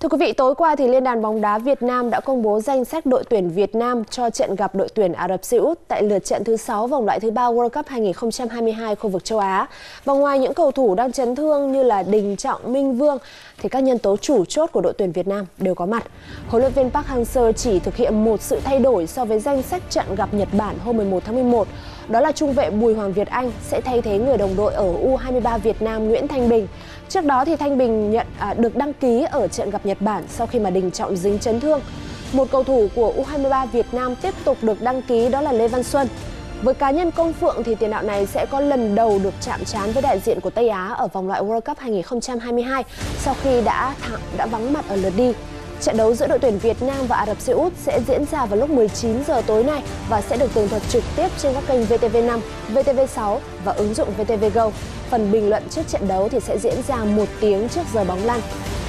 Thưa quý vị, tối qua thì Liên đoàn bóng đá Việt Nam đã công bố danh sách đội tuyển Việt Nam cho trận gặp đội tuyển Ả Rập Xê Út tại lượt trận thứ 6 vòng loại thứ 3 World Cup 2022 khu vực châu Á. Và ngoài những cầu thủ đang chấn thương như là Đình Trọng, Minh Vương thì các nhân tố chủ chốt của đội tuyển Việt Nam đều có mặt. Huấn luyện viên Park Hang-seo chỉ thực hiện một sự thay đổi so với danh sách trận gặp Nhật Bản hôm 11 tháng 11. Đó là trung vệ Bùi Hoàng Việt Anh sẽ thay thế người đồng đội ở U23 Việt Nam Nguyễn Thanh Bình. Trước đó thì Thanh Bình được đăng ký ở trận gặp Nhật Bản sau khi mà Đình Trọng dính chấn thương. Một cầu thủ của U23 Việt Nam tiếp tục được đăng ký, đó là Lê Văn Xuân. Với cá nhân Công Phượng thì tiền đạo này sẽ có lần đầu được chạm trán với đại diện của Tây Á ở vòng loại World Cup 2022 sau khi đã vắng mặt ở lượt đi. Trận đấu giữa đội tuyển Việt Nam và Ả Rập Xê Út sẽ diễn ra vào lúc 19 giờ tối nay và sẽ được tường thuật trực tiếp trên các kênh VTV5, VTV6 và ứng dụng VTV Go. Phần bình luận trước trận đấu thì sẽ diễn ra 1 tiếng trước giờ bóng lăn.